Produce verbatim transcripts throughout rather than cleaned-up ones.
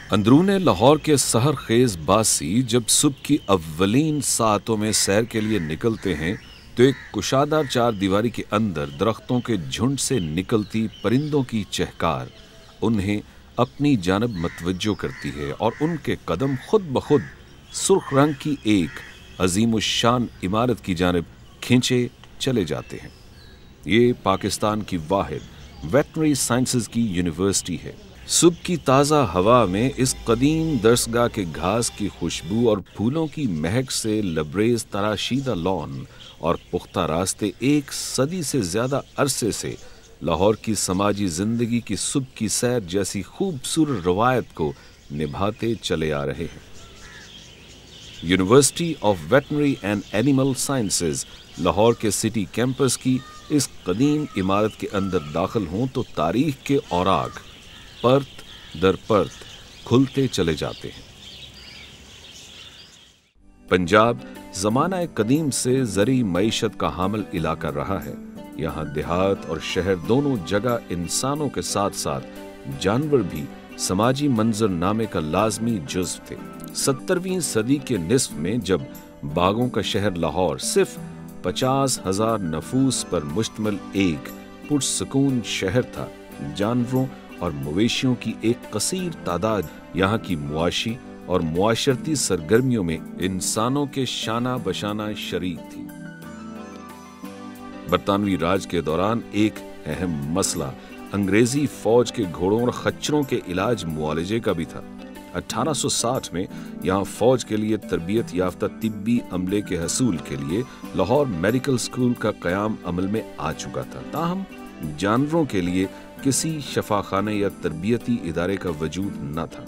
اندرون لاہور کے سحر خیز باسی جب صبح کی اولین ساعتوں میں سیر کے لیے نکلتے ہیں تو ایک کشادہ چار دیواری کے اندر درختوں کے جھنڈ سے نکلتی پرندوں کی چہکار انہیں اپنی جانب متوجہ کرتی ہے اور ان کے قدم خود بخود سرخ رنگ کی ایک عظیم الشان عمارت کی جانب کھینچے چلے جاتے ہیں۔ یہ پاکستان کی واحد ویٹرنری سائنسز کی یونیورسٹی ہے۔ صبح کی تازہ ہوا میں اس قدیم درسگاہ کے گھاس کی خوشبو اور پھولوں کی مہک سے لبریز تراشیدہ لان اور پختہ راستے ایک صدی سے زیادہ عرصے سے لاہور کی سماجی زندگی کی صبح کی سیر جیسی خوبصورت روایت کو نبھاتے چلے آ رہے ہیں۔ University of Veterinary and Animal Sciences Lahore کے سٹی کیمپس کی اس قدیم عمارت کے اندر داخل ہوں تو تاریخ کے اوراق پرت در پرت کھلتے چلے جاتے ہیں۔ پنجاب زمانہ قدیم سے زرعی معیشت کا حامل علاقہ رہا ہے۔ یہاں دیہات اور شہر دونوں جگہ انسانوں کے ساتھ ساتھ جانور بھی سماجی منظر نامے کا لازمی جزو تھے۔ سترویں صدی کے نصف میں جب باغوں کا شہر لاہور صرف پچاس ہزار نفوس پر مشتمل ایک پرسکون شہر تھا، جانوروں اور مویشیوں کی ایک کثیر تعداد یہاں کی معاشی اور معاشرتی سرگرمیوں میں انسانوں کے شانہ بشانہ شریک تھی۔ برطانوی راج کے دوران ایک اہم مسئلہ انگریزی فوج کے گھوڑوں اور خچروں کے علاج معالجے کا بھی تھا۔ اٹھارہ سو ساٹھ میں یہاں فوج کے لیے تربیت یافتہ طبی عملے کے حصول کے لیے لاہور میڈیکل سکول کا قیام عمل میں آ چکا تھا، تاہم جانوروں کے لیے کسی شفاخانے یا تربیتی ادارے کا وجود نہ تھا۔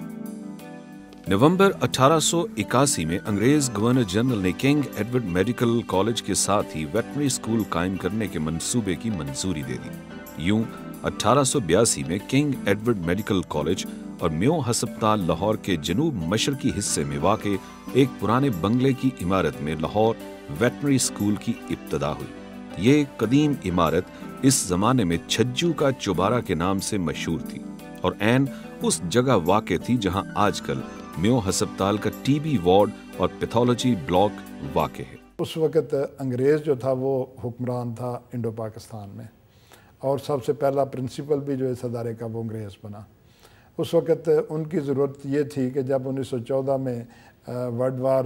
نومبر اٹھارہ سو اکاسی میں انگریز گورنر جنرل نے کنگ ایڈورڈ میڈیکل کالج کے ساتھ ہی ویٹرنری سکول قائم کرنے کے منصوبے کی منظوری دے دی۔ یوں اٹھارہ سو بیاسی میں کنگ ایڈورڈ میڈیکل کالج اور میو ہسپتال لاہور کے جنوب مشرقی حصے میں واقع ایک پرانے بنگلے کی عمارت میں لاہور ویٹرنری سکول کی ابتدا ہوئی۔ یہ قدیم عمارت اس زمانے میں چھجو کا چوبارہ کے نام سے مشہور تھی اور عین اس جگہ واقع تھی جہاں آج کل میو ہسپتال کا ٹی بی وارڈ اور پیتھولوجی بلاک واقع ہے۔ اس وقت انگریز جو تھا وہ حکمران تھا انڈو پاکستان میں، اور سب سے پہلا پرنسپل بھی جو اس ادارے کا وہ انگریز بنا۔ اس وقت ان کی ضرورت یہ تھی کہ جب انیس سو چودہ میں ورلڈ وار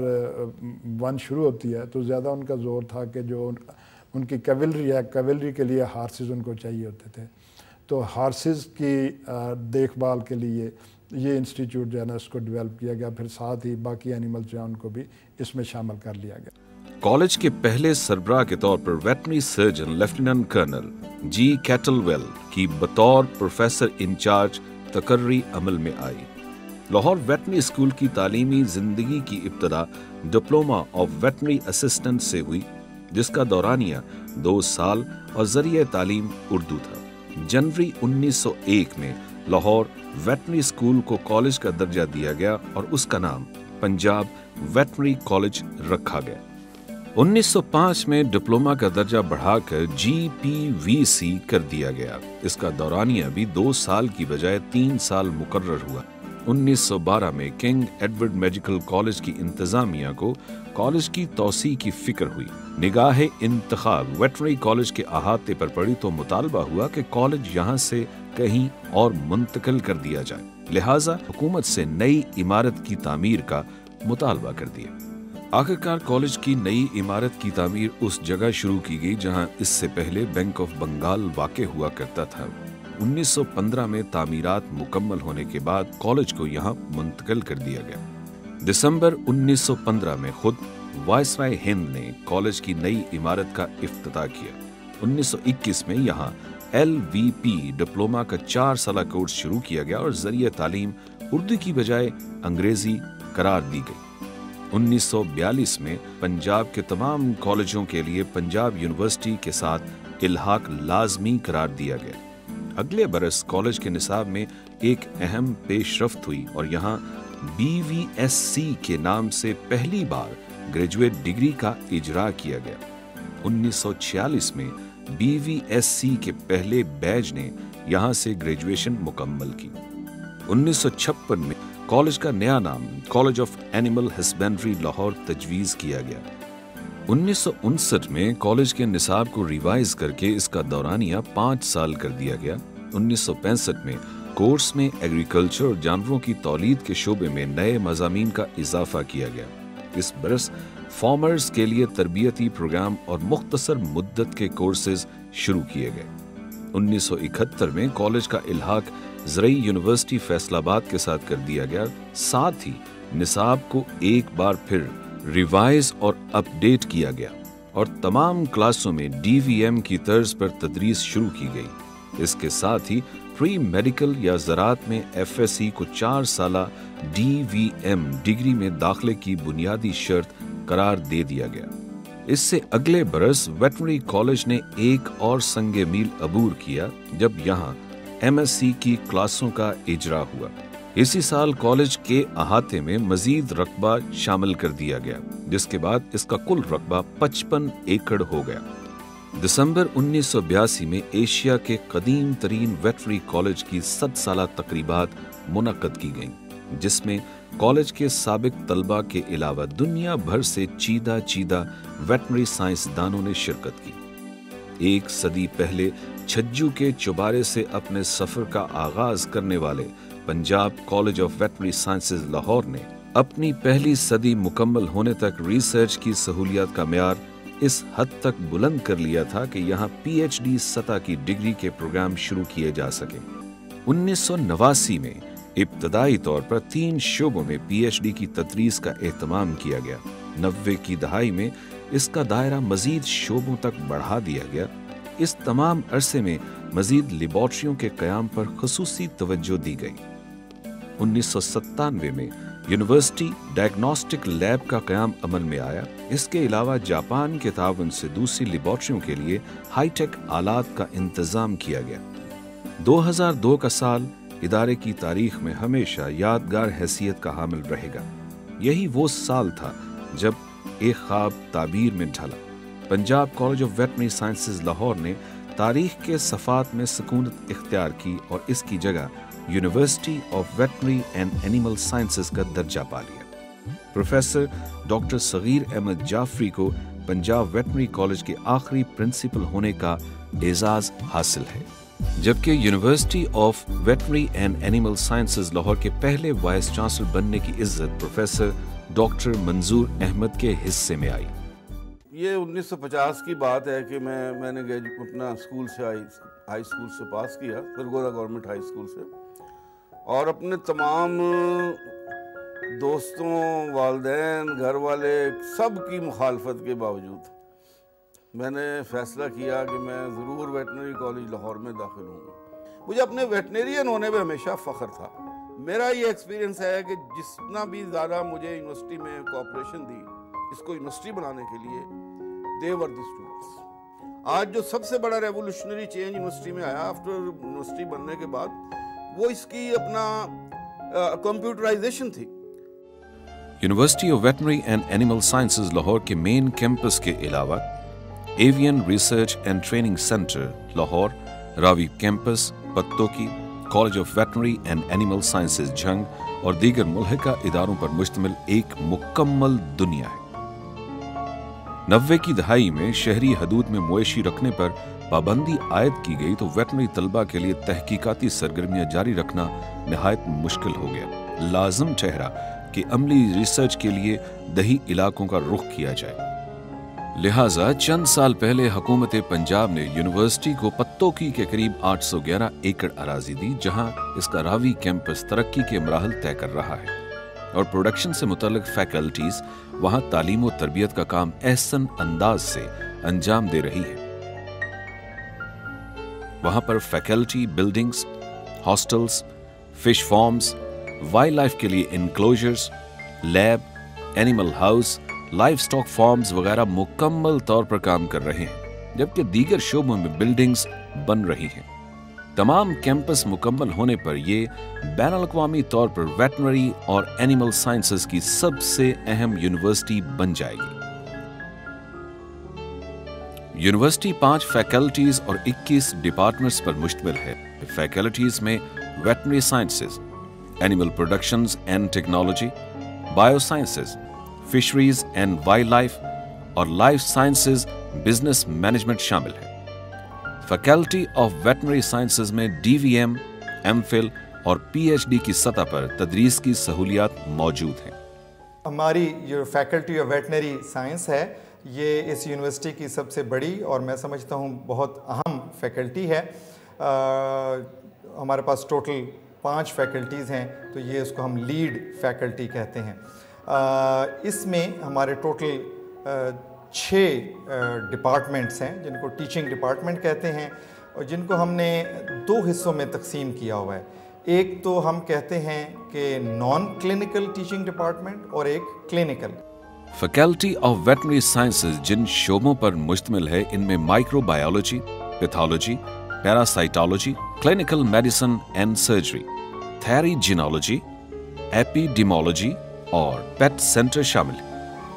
ون شروع ہوتی ہے تو زیادہ ان کا زور تھا کہ جو ان کی کیولری ہے، کیولری کے لیے ہارسز ان کو چاہیے ہوتے تھے، تو ہارسز کی دیکھ بھال کے لیے یہ انسٹیٹیوٹ جو ہے نا اس کو ڈیولپ کیا گیا، پھر ساتھ ہی باقی اینیملز جو ہیں ان کو بھی اس میں شامل کر لیا گیا۔ کالج کے پہلے سربراہ کے طور پر veterinary surgeon lieutenant colonel G Kettlewell کی بطور پروفیسر انچارج تقرری عمل میں آئی۔ لاہور ویٹرنری اسکول کی تعلیمی زندگی کی ابتدا ڈپلوما آف ویٹرنری اسسٹنٹ سے ہوئی، جس کا دورانیہ دو سال اور ذریعہ تعلیم اردو تھا۔ جنوری انیس سو ایک میں لاہور ویٹرنری اسکول کو کالج کا درجہ دیا گیا اور اس کا نام پنجاب ویٹرنری کالج رکھا گیا۔ انیس سو پانچ میں ڈپلوما کا درجہ بڑھا کر جی پی وی سی کر دیا گیا۔ اس کا دورانیہ بھی دو سال کی بجائے تین سال مقرر ہوا۔ انیس سو بارہ میں کنگ ایڈورڈ میڈیکل کالج کی انتظامیہ کو کالج کی توسیع کی فکر ہوئی۔ نگاہ انتخاب ویٹرنری کالج کے احاطے پر پڑی تو مطالبہ ہوا کہ کالج یہاں سے کہیں اور منتقل کر دیا جائے، لہٰذا حکومت سے نئی عمارت کی تعمیر کا مطالبہ کر دیا۔ آخرکار کالج کی نئی عمارت کی تعمیر اس جگہ شروع کی گئی جہاں اس سے پہلے بینک آف بنگال واقع ہوا کرتا تھا۔ انیس سو پندرہ میں تعمیرات مکمل ہونے کے بعد کالج کو یہاں منتقل کر دیا گیا۔ دسمبر انیس سو پندرہ میں خود وائسرائے ہند نے کالج کی نئی عمارت کا افتتاح کیا۔ انیس سو اکیس میں یہاں ایل وی پی ڈپلوما کا چار سالہ کورس شروع کیا گیا اور ذریعہ تعلیم اردو کی بجائے انگریزی قرار دی گئی۔ انیس سو بیالیس میں پنجاب کے تمام کالجوں کے لیے پنجاب یونیورسٹی کے ساتھ الحاق لازمی قرار دیا گیا۔ اگلے برس کالج کے نصاب میں ایک اہم پیش رفت ہوئی اور یہاں بی وی ایس سی کے نام سے پہلی بار گریجویٹ ڈگری کا اجرا کیا گیا۔ انیس سو چھیالیس میں بی وی ایس سی کے پہلے بیچ نے یہاں سے گریجویشن مکمل کی۔ انیس سو چھپن میں कॉलेज का नया नाम College of Animal Husbandry Lahore तजवीज़ किया गया। उन्नीस सौ उनसठ में कॉलेज के निसाब को रिवाइज करके इसका दौरानिया पाँच साल कर दिया गया। उन्नीस सौ पैंसठ में कोर्स में एग्रीकल्चर और जानवरों की तौलीद के शोबे में नए मज़ामीन का इजाफा किया गया। इस बरस फार्मर्स के लिए तरबियती प्रोग्राम और मुख्तसर मुद्दत के कोर्सेज शुरू किए गए। उन्नीस सौ इकहत्तर में कॉलेज का इल्हाक ज़रई यूनिवर्सिटी फैसलाबाद के साथ कर दिया गया। साथ ही निसाब को एक बार फिर रिवाइज और अपडेट किया गया और तमाम क्लासों में डी वी एम की तर्ज पर तदरीस शुरू की गई। इसके साथ ही प्री मेडिकल या ज़राअत में एफ एस सी को चार साला डी वी एम डिग्री में दाखिले की बुनियादी शर्त करार दे दिया गया। इससे अगले बरस वेटनरी कॉलेज ने एक और संगे मील अबूर किया जब यहाँ एम एस सी की क्लासों का इजरा हुआ। इसी साल कॉलेज के अहाते में मजीद रकबा शामिल कर दिया गया, जिसके बाद इसका कुल रकबा पचपन एकड़ हो गया। दिसंबर उन्नीस सौ बयासी में एशिया के कदीम तरीन वेटनरी कॉलेज की सत साला तकरीबात मुनक्कद की गईं, जिसमें कॉलेज के साबिक तलबा के अलावा दुनिया भर से चीदा चीदा वेटनरी साइंसदानों ने शिरकत की। एक सदी पहले छज्जू के चुबारे से अपने सफर का आगाज करने वाले Punjab College of veterinary Sciences Lahore ने अपनी पहली सदी मुकम्मल होने तक रिसर्च की सहूलियत का म्यार इस हद तक बुलंद कर लिया था कि यहाँ पी एच डी सतह की डिग्री के प्रोग्राम शुरू किए जा सके। उन्नीस सौ नवासी में इब्तदाई तौर पर तीन शोबों में पी एच डी की तदरीस का एहतमाम किया गया। नब्बे की दहाई में इसका दायरा मजीद शोबों तक बढ़ा दिया गया। इस तमाम अरसे में मजीद लेबॉर्ट्रियों के कयाम पर खुसूसी तवज्जो दी गई। उन्नीस सौ सत्तानवे में यूनिवर्सिटी डायग्नोस्टिक लैब का कयाम अमल में आया। इसके अलावा जापान के ताउन से दूसरी लेबॉर्ट्रियों के लिए हाईटेक आलात का इंतजाम किया गया। दो हज़ार दो का साल इदारे की तारीख में हमेशा यादगार हैसियत का हामिल रहेगा। यही वो साल था जब एक ख्वाब ताबीर में ढला। Punjab College of veterinary Sciences Lahore ने तारीख के सफ़ात में सुकूनत इख्तियार की और इसकी जगह University of veterinary and animal Sciences का दर्जा पा लिया। प्रोफेसर डॉक्टर सगीर अहमद जाफरी को पंजाब वेटनरी कॉलेज के आखिरी प्रिंसिपल होने का एजाज हासिल है, जबकि University of veterinary and animal sciences Lahore के पहले वाइस चांसलर बनने की इज्जत प्रोफेसर डॉक्टर मंजूर अहमद के हिस्से में आई। ये उन्नीस सौ पचास की बात है कि मैं मैंने अपना स्कूल से हाई हाई स्कूल से पास किया, सरगोदा गवर्नमेंट हाई स्कूल से, और अपने तमाम दोस्तों, वालिदैन, घर वाले सब की मुखालफत के बावजूद मैंने फ़ैसला किया कि मैं ज़रूर वेटनरी कॉलेज लाहौर में दाखिल हूँगा। मुझे अपने वेटनरियन होने में हमेशा फ़ख्र था। मेरा ये एक्सपीरियंस है कि जितना भी ज़्यादा मुझे यूनिवर्सिटी में कोऑपरेशन दी इसको यूनिवर्सिटी बनाने के लिए, दे वर द स्टूडेंट्स। आज जो सबसे बड़ा रेवोल्यूशनरी चेंज यूनिवर्सिटी में आया आफ्टर यूनिवर्सिटी बनने के बाद, वो इसकी अपना कंप्यूटराइजेशन थी। University of veterinary and animal sciences Lahore के मेन कैंपस के अलावा Avian Research and Training Centre Lahore, Ravi campus, Pattoki, College of veterinary and animal Sciences Jhang और दीगर मुल्हिका इदारों पर मुश्तमिल एक मुकम्मल दुनिया है। नब्बे की दहाई में शहरी हदूद में मवेशी रखने पर पाबंदी आयद की गई तो वेटनरी तलबा के लिए तहकीकाती सरगर्मियां जारी रखना नहायत मुश्किल हो गया। लाजम ठहरा कि अमली रिसर्च के लिए दही इलाकों का रुख किया जाए। लिहाजा चंद साल पहले हुकूमत पंजाब ने यूनिवर्सिटी को पत्तोकी के करीब आठ सौ ग्यारह एकड़ अराजी दी, जहां इसका रावी कैंपस तरक्की के मराहल तय कर रहा है और प्रोडक्शन से मुतल्लिक फैकल्टीज वहां तालीम और तरबियत का काम एहसन अंदाज से अंजाम दे रही है। वहां पर faculty buildings, hostels, fish farms, wildlife के लिए enclosures, lab, animal house, livestock farms वगैरह मुकम्मल तौर पर काम कर रहे हैं, जबकि दीगर शोबों में बिल्डिंग्स बन रही हैं। तमाम कैंपस मुकम्मल होने पर यह बैनुल-अक़वामी तौर पर वेटनरी और एनिमल साइंसेज की सबसे अहम यूनिवर्सिटी बन जाएगी। यूनिवर्सिटी पांच फैकल्टीज और इक्कीस डिपार्टमेंट्स पर मुश्तमिल है। फैकल्टीज में veterinary sciences, Animal Productions and Technology, Biosciences, Fisheries and Wildlife और Life Sciences Business Management शामिल है। फैकल्टी ऑफ वेटनरी साइंसेज में D V M, M Phil और पी एच डी की सतह पर तदरीस की सहूलियात मौजूद हैं। हमारी जो फैकल्टी ऑफ वेटनरी साइंस है ये इस यूनिवर्सिटी की सबसे बड़ी और मैं समझता हूँ बहुत अहम फैकल्टी है। आ, हमारे पास टोटल पांच फैकल्टीज़ हैं, तो ये उसको हम लीड फैकल्टी कहते हैं। आ, इसमें हमारे टोटल छः डिपार्टमेंट्स हैं जिनको टीचिंग डिपार्टमेंट कहते हैं और जिनको हमने दो हिस्सों में तकसीम किया हुआ है। एक तो हम कहते हैं कि नॉन क्लिनिकल टीचिंग डिपार्टमेंट और एक clinical. Faculty of veterinary sciences जिन शोबों पर मुश्तमिल है इनमें microbiology, pathology, parasitology, clinical medicine and surgery, theriogenology, epidemiology और पेट सेंटर शामिल है।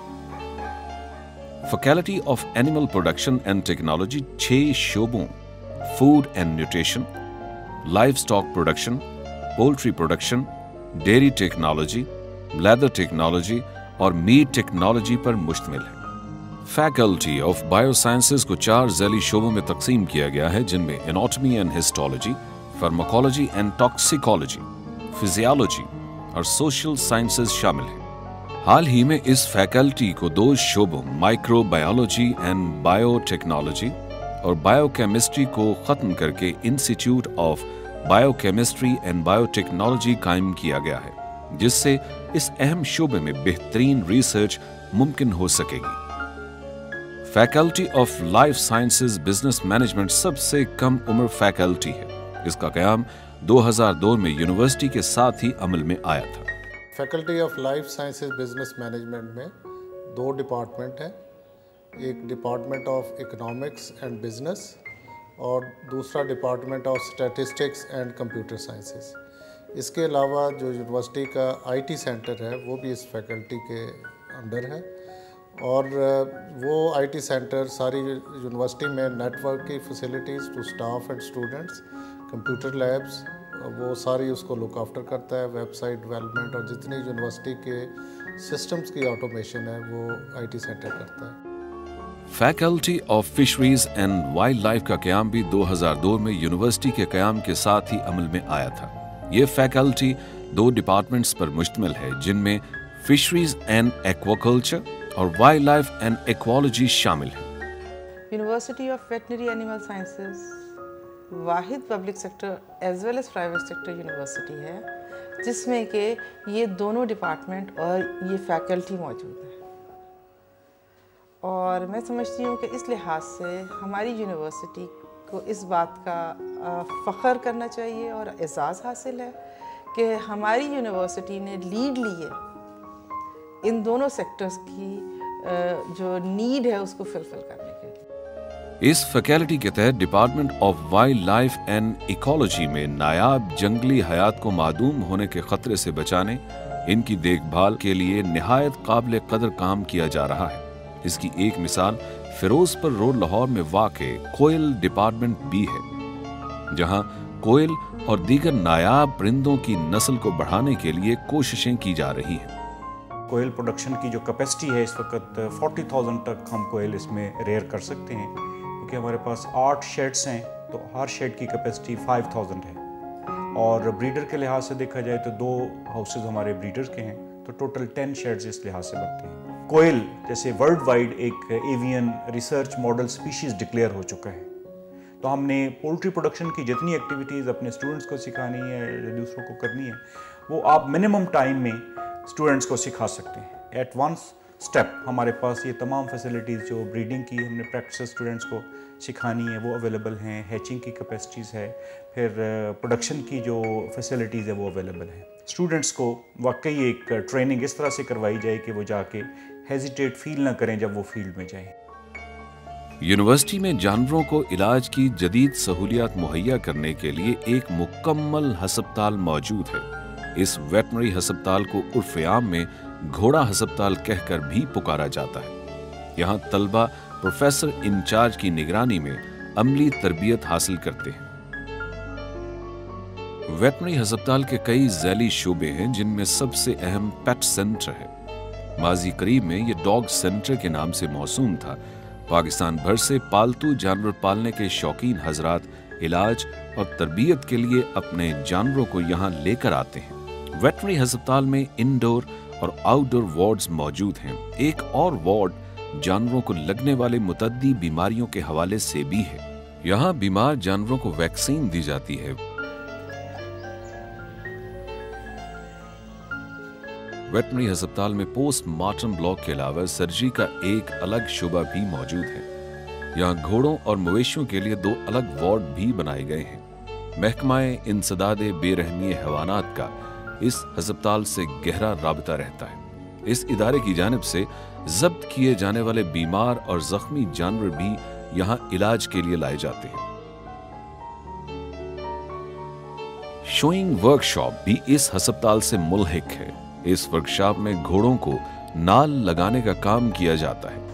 Faculty of animal production and technology छह शोबों food and nutrition, livestock production, poultry production, dairy technology, leather technology और मीट टेक्नोलॉजी पर मुश्तमिल है। Faculty of biosciences को चार ज़ैली शोबों में तकसीम किया गया है जिनमें anatomy and histology, pharmacology and toxicology, physiology और सोशल साइंसेज शामिल हैं। हाल ही में इस फैकल्टी को दो शोबों माइक्रोबायोलॉजी एंड बायोटेक्नोलॉजी और बायोकेमिस्ट्री को खत्म करके Institute of Biochemistry and Biotechnology कायम किया गया है, जिससे इस अहम शोबे में बेहतरीन रिसर्च मुमकिन हो सकेगी। Faculty of life sciences business management सबसे कम उम्र फैकल्टी है। इसका क़याम दो हज़ार दो में यूनिवर्सिटी के साथ ही अमल में आया था। Faculty of life sciences business management में दो डिपार्टमेंट हैं, एक department of economics and business और दूसरा department of statistics and computer sciences. इसके अलावा जो यूनिवर्सिटी का आईटी सेंटर है वो भी इस फैकल्टी के अंडर है और वो आईटी सेंटर सारी यूनिवर्सिटी में नेटवर्क की facilities to staff and students, computer labs, वो सारी उसको लुक आफ्टर करता है। वेबसाइट डेवलपमेंट और जितनी यूनिवर्सिटी के सिस्टम्स की ऑटोमेशन है वो आईटी सेंटर करता है। Faculty of fisheries and wild life का क़याम भी दो हज़ार दो में यूनिवर्सिटी के क़याम के साथ ही अमल में आया था। ये फैकल्टी दो डिपार्टमेंट्स पर मुश्तमिल है जिनमें फिशरीज एंड एक्वाकल्चर और वाइल्ड लाइफ एंड एक्वालॉजी शामिल है। University of veterinary animal sciences वाहिद public sector as well as private sector university है जिसमें कि ये दोनों डिपार्टमेंट और ये फैकल्टी मौजूद है और मैं समझती हूँ कि इस लिहाज से हमारी यूनिवर्सिटी को इस बात का फ़ख्र करना चाहिए और एजाज़ हासिल है कि हमारी यूनिवर्सिटी ने लीड ली है इन दोनों सेक्टर्स की जो नीड है उसको फुलफिल करने के लिए। इस फैकल्टी के तहत department of wild life and ecology में नायाब जंगली हयात को मादूम होने के खतरे से बचाने, इनकी देखभाल के लिए निहायत काबिल कदर काम किया जा रहा है। इसकी एक मिसाल फिरोजपुर रोड लाहौर में वाक़े कोयल डिपार्टमेंट भी है, जहां कोयल और दीगर नायाब परिंदों की नस्ल को बढ़ाने के लिए कोशिशें की जा रही हैं। कोयल प्रोडक्शन की जो कैपेसिटी है इस वक्त चालीस हज़ार तक हम कोयल इसमें रेयर कर सकते हैं, क्योंकि हमारे पास आठ शेड्स हैं तो हर शेड की कैपेसिटी पाँच हज़ार है और ब्रीडर के लिहाज से देखा जाए तो दो हाउसेज हमारे ब्रीडर्स के हैं तो टोटल टेन शेड्स इस लिहाज से बनते हैं। कोयल जैसे वर्ल्ड वाइड एक avian research model species declare हो चुका है, तो हमने पोल्ट्री प्रोडक्शन की जितनी एक्टिविटीज़ अपने स्टूडेंट्स को सिखानी है या दूसरों को करनी है वो आप मिनिमम टाइम में स्टूडेंट्स को सिखा सकते हैं। एट वन स्टेप हमारे पास ये तमाम फैसिलिटीज़ जो ब्रीडिंग की हमने प्रैक्टिस स्टूडेंट्स को सिखानी है वो अवेलेबल हैं, हैचिंग की कैपेसिटीज़ है, फिर प्रोडक्शन की जो फैसिलिटीज़ है वो अवेलेबल है। स्टूडेंट्स को वाकई एक ट्रेनिंग इस तरह से करवाई जाए कि वो जाके हेजिटेट फील ना करें जब वो फील्ड में जाएं। यूनिवर्सिटी में जानवरों को इलाज की जदीद सहूलियात मुहैया करने के लिए एक मुकम्मल हस्पताल मौजूद है। इस वेटनरी हस्पताल को उर्फ़ आम में घोड़ा हस्पताल कहकर भी पुकारा जाता है। यहाँ तलबा प्रोफेसर इंचार्ज की निगरानी में अमली तरबियत हासिल करते हैं। वेटनरी हस्पताल के कई झैली शोबे हैं, जिनमें सबसे अहम पेट सेंटर है। माजी करीब में ये डॉग सेंटर के नाम से मौसूम था। पाकिस्तान भर से पालतू जानवर पालने के शौकीन हजरात इलाज और तरबियत के लिए अपने जानवरों को यहाँ लेकर आते हैं। वेटनरी हस्पताल में इंडोर और आउटडोर वार्ड्स मौजूद हैं। एक और वार्ड जानवरों को लगने वाले मुतद्दी बीमारियों के हवाले से भी है। यहाँ बीमार जानवरों को वैक्सीन दी जाती है। वेटनरी अस्पताल में पोस्टमार्टम ब्लॉक के अलावा सर्जरी का एक अलग शुबा भी मौजूद है। यहाँ घोड़ों और मवेशियों के लिए दो अलग वार्ड भी बनाए गए हैं। महकमाए इंसदादे बेरहमी हैवानात का इस अस्पताल से गहरा राबता रहता है। इस इदारे की जानिब से जब्त किए जाने वाले बीमार और जख्मी जानवर भी यहाँ इलाज के लिए लाए जाते हैं। शोइंग वर्कशॉप भी इस अस्पताल से मुल्हिक है। इस वर्कशॉप में घोड़ों को नाल लगाने का काम किया जाता है।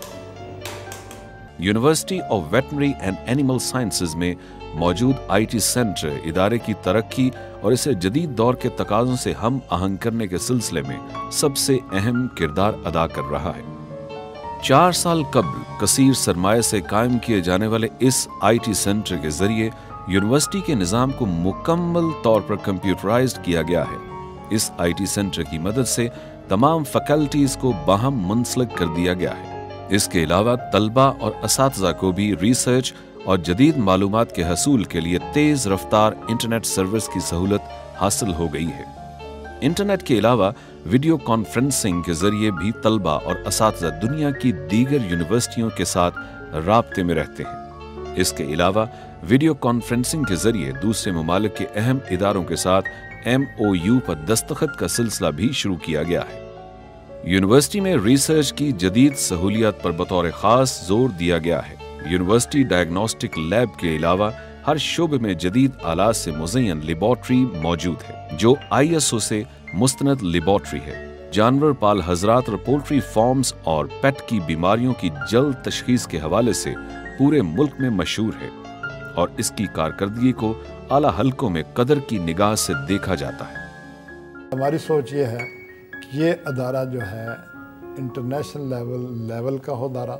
University of veterinary and animal sciences में मौजूद आईटी सेंटर इदारे की तरक्की और इसे जदीद दौर के तकाज़ों से हम आहंग करने के सिलसिले में सबसे अहम किरदार अदा कर रहा है। चार साल कबल कसीर सरमाए से कायम किए जाने वाले इस आईटी सेंटर के जरिए यूनिवर्सिटी के निज़ाम को मुकम्मल तौर पर कंप्यूटराइज्ड किया गया है। इस आईटी सेंटर की मदद से तमाम फैकल्टीज को बाहम मुंसलिक कर दिया गया है। इसके अलावा तलबा और असातिज़ा को भी रिसर्च और जदीद मालूमात के हसूल के लिए तेज रफ्तार इंटरनेट सर्विस की सहूलत हासिल हो गई है। इंटरनेट के अलावा वीडियो कॉन्फ्रेंसिंग के जरिए भी तलबा और असातिज़ा दुनिया की दीगर यूनिवर्सिटियों के साथ राब्ते में रहते हैं। इसके अलावा वीडियो कॉन्फ्रेंसिंग के जरिए दूसरे ममालिक के अहम इदारों के साथ एम ओ यू पर दस्तखत का सिलसिला भी शुरू किया गया है। यूनिवर्सिटी में रिसर्च की जदीद सहूलियत पर बतौर खास जोर दिया गया है। यूनिवर्सिटी डायग्नोस्टिक लैब के अलावा हर शोबे में जदीद आलात से मुज़य्यन लेबॉर्ट्री मौजूद है, जो आई एस ओ से मुस्तनद लेबॉर्ट्री है। जानवर पाल हजरात और पोल्ट्री फार्म्स और पेट की बीमारियों की जल्द तशखीस के हवाले से पूरे मुल्क में मशहूर है और इसकी कारकर्दगी को आला हल्कों में कदर की निगाह से देखा जाता है। हमारी सोच ये है कि ये अदारा जो है इंटरनेशनल लेवल लेवल का हो अदारा,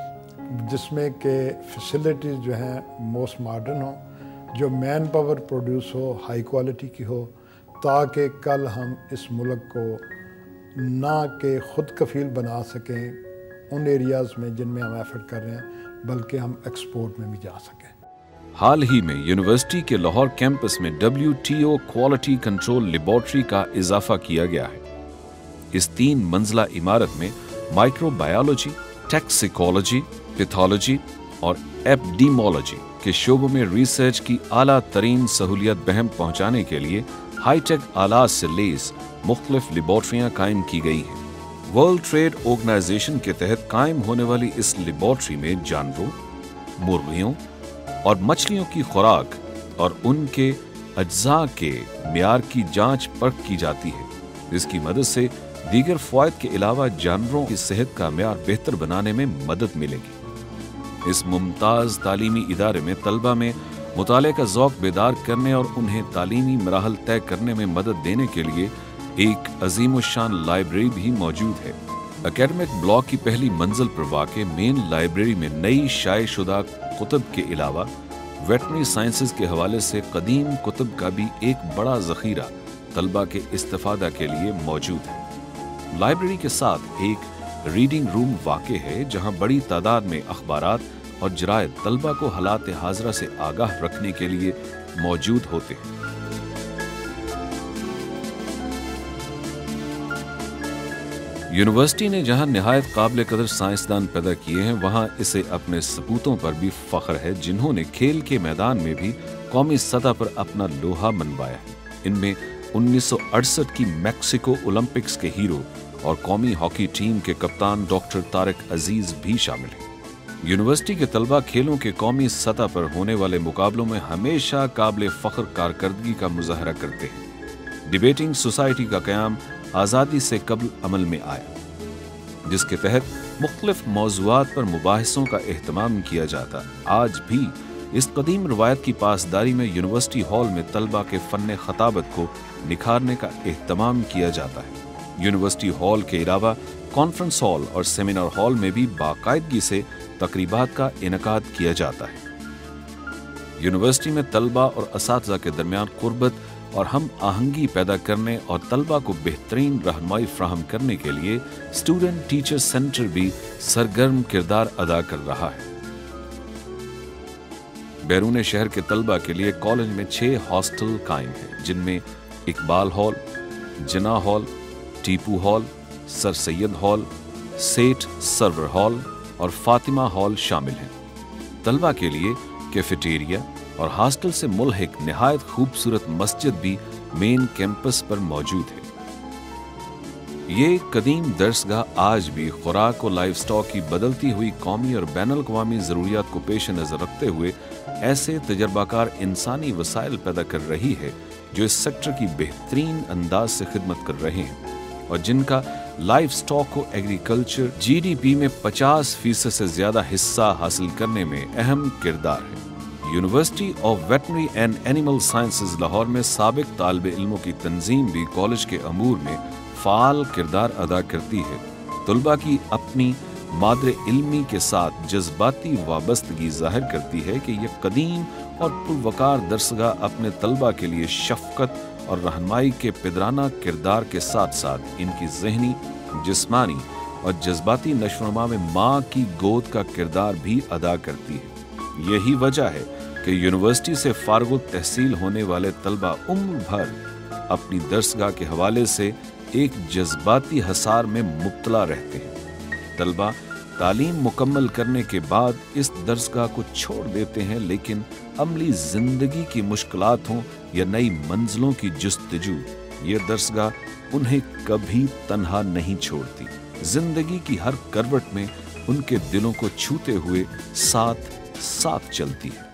जिसमें के फैसिलिटीज़ जो हैं मोस्ट मॉडर्न हो, जो मैन पावर प्रोड्यूस हो, हाई क्वालिटी की हो, ताकि कल हम इस मुल्क को ना के खुद कफील बना सकें उन एरियाज़ में जिनमें हम एफर्ट कर रहे हैं, बल्कि हम एक्सपोर्ट में भी जा सकें। हाल ही में यूनिवर्सिटी के लाहौर कैंपस में W T O quality control laboratory का इजाफा किया गया है। इस तीन मंजिला इमारत में माइक्रोबायोलॉजी, टैक्सिकोलॉजी, पैथोलॉजी और एपिडेमियोलॉजी के शोबों में रिसर्च की आला तरीन सहूलियत बहम पहुंचाने के लिए हाईटेक आलात से लेस मुख्तलिफ लेबॉर्ट्रियां कायम की गई हैं। वर्ल्ड ट्रेड ऑर्गेनाइजेशन के तहत कायम होने वाली इस लेबॉर्ट्री में जानवरों, मुर्गियों और मछलियों की खुराक और उनके अज्जा के म्यार की जांच परख की जाती है। इसकी मदद से दीगर फ़वाइद के अलावा जानवरों की सेहत का म्यार बेहतर बनाने में मदद मिलेगी। इस मुमताज़ तालीमी इदारे में तलबा में मुताले का ज़ौक़ बेदार करने और उन्हें तालीमी मराहल तय करने में मदद देने के लिए एक अजीमुशान लाइब्रेरी भी मौजूद है। एकेडमिक ब्लॉक की पहली मंजिल पर वाक़े मेन लाइब्रेरी में नई शाये शुदा कुतुब के अलावा वेटनरी साइंसेज के हवाले से कदीम कुतुब का भी एक बड़ा ज़ख़ीरा तलबा के इस्तिफ़ादा के लिए मौजूद है। लाइब्रेरी के साथ एक रीडिंग रूम वाक़े है, जहाँ बड़ी तादाद में अखबारात और जरायद तलबा को हालात हाज़रा से आगाह रखने के लिए मौजूद होते हैं। यूनिवर्सिटी ने जहां निहायत काबिल कदर साइंसदान पैदा किए हैं, वहां इसे अपने सपूतों पर भी फख्र है, जिन्होंने खेल के मैदान में भी कौमी सतह पर अपना लोहा मनवाया है। इनमें उन्नीस सौ अड़सठ की मैक्सिको ओलंपिक्स के हीरो और कौमी हॉकी टीम के कप्तान डॉक्टर तारिक अजीज भी शामिल हैं। यूनिवर्सिटी के तलबा खेलों के कौमी सतह पर होने वाले मुकाबलों में हमेशा काबिल फख्र कारकर्दगी का मुजाहरा करते हैं। डिबेटिंग सोसाइटी का क़याम आज़ादी से कबल अमल में आया, जिसके तहत मुख्तलिफ मौज़ूआत पर मुबाहिसों का एहतमाम किया जाता। आज भी इस कदीम रवायत की पासदारी में यूनिवर्सिटी हॉल में तलबा के फ़न खताबत को निखारने का एहतमाम किया जाता है। यूनिवर्सिटी हॉल के अलावा कॉन्फ्रेंस हॉल और सेमिनार हॉल में भी बाकायदगी से तकरीबात का इनकाद किया जाता है। यूनिवर्सिटी में तलबा और असातिज़ा के दरमियान कुर्बत और हम आहंगी पैदा करने और तलबा को बेहतरीन रहनुमाई फ्राहम करने के लिए स्टूडेंट टीचर सेंटर भी सरगर्म किरदार अदा कर रहा है। बैरून शहर के तलबा के लिए कॉलेज में छह हॉस्टल कायम हैं, जिनमें Iqbal hall, Jinnah hall, Tipu hall, sir Syed hall, Seth Sarwar hall और फातिमा हॉल शामिल हैं। तलबा के लिए कैफेटेरिया और हॉस्टल से मुल्हिक निहायत खूबसूरत मस्जिद भी मेन कैंपस पर मौजूद है। ये कदीम दर्सगाह आज भी खुराक और लाइफ स्टॉक की बदलती हुई कौमी और बैनुल अक़वामी ज़रूरियात को पेश नज़र रखते हुए ऐसे तजर्बाकार इंसानी वसाइल पैदा कर रही है जो इस सेक्टर की बेहतरीन अंदाज से खिदमत कर रहे हैं और जिनका लाइफ स्टॉक को एग्रीकल्चर जी डी पी में पचास फीसद से ज्यादा हिस्सा हासिल करने में अहम किरदार है। University of veterinary and animal sciences Lahore में साबिक तालिब इल्मों की तंजीम भी कॉलेज के अमूर में फ़ाल किरदार अदा करती है। तलबा की अपनी मादरे इल्मी के साथ जज्बाती वाबस्तगी जाहिर करती है कि यह कदीम और पुरवकार दरसगाह अपने तलबा के लिए शफकत और रहनुमाई के पिदराना किरदार के साथ साथ इनकी ज़हनी, जिस्मानी और जज्बाती नशोनुमा में माँ की गोद का किरदार भी अदा करती है। यही वजह है कि यूनिवर्सिटी से फारगुल तहसील होने वाले तलबा उम्र भर अपनी दरसगाह के हवाले से एक जज्बाती हसार में मुब्तला रहते हैं। तलबा तालीम मुकम्मल करने के बाद इस दरसगाह को छोड़ देते हैं, लेकिन अमली जिंदगी की मुश्किलात हों या नई मंजिलों की जुस्तजू, ये दरसगाह उन्हें कभी तन्हा नहीं छोड़ती। जिंदगी की हर करवट में उनके दिलों को छूते हुए साथ साथ चलती है।